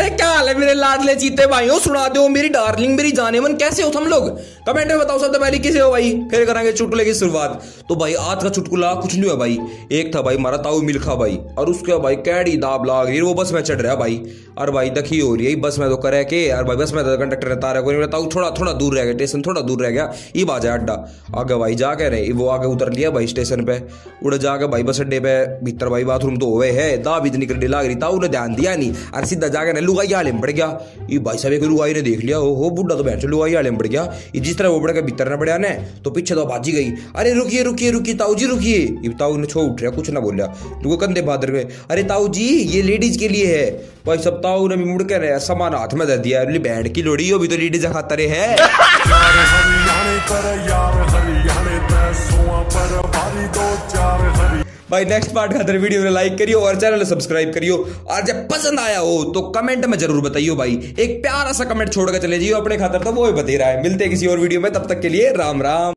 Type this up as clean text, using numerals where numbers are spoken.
क्या हाल है मेरे लाडले चीते भाइयों, सुना दो मेरी डार्लिंग मेरी जाने मन, कैसे हो तुम लोग? कमेंट में बताओ सबसे पहले कैसे हो भाई, फिर करेंगे चुटकुले की शुरुआत। तो भाई आज का चुटकुला कुछ नहीं है भाई। एक था भाई हमारा ताऊ मिल्खा भाई, और उसके भाई कैडी दाब लाग रही, वो बस में चढ़ रहा भाई। और भाई दखी हो रही है बस में तो करे के, और भाई बस में तो कंडक्टर ने तारा को ताऊ थोड़ा दूर रह गया, स्टेशन थोड़ा दूर रह गया, ये बाजा अड्डा आगे भाई जाके रहे, वो आगे उतर लिया भाई स्टेशन पे, उड़ जाके भाई बस अड्डे पे भीतर भाई बाथरूम तो हुए है, दाब इतनी कर लाग रही, ताऊ ने ध्यान दिया नहीं, और सीधा जाके ना लुगाई आले में पड़ गया। ये भाई साहब एक लुगाई ने देख लिया, हो बुढ़ा तो बहन लुगाई आले में पड़ गया। ये जिस तरह वो बढ़ के भीतर न पड़ा ने तो पीछे तो बाजी गई, अरे रुकिए रुकिए रुकिए ताऊ जी रुकिए। ये ताऊ ने छो उठ रहा, कुछ ना बोलिया, रुको कंधे बादर गए, अरे ताऊ जी ये लेडीज के लिए है। भाई सब ताऊ ने मुड़ के रहे सामान हाथ में दे दिया, बहन की लोड़ी हो भी तो लेडीज खातर है। भाई नेक्स्ट पार्ट खातर वीडियो में लाइक करियो और चैनल सब्सक्राइब करियो, और जब पसंद आया हो तो कमेंट में जरूर बताइयो भाई, एक प्यारा सा कमेंट छोड़ कर चले जाइयो अपने खातर, तो वो ही बता रहा है। मिलते हैं किसी और वीडियो में, तब तक के लिए राम राम।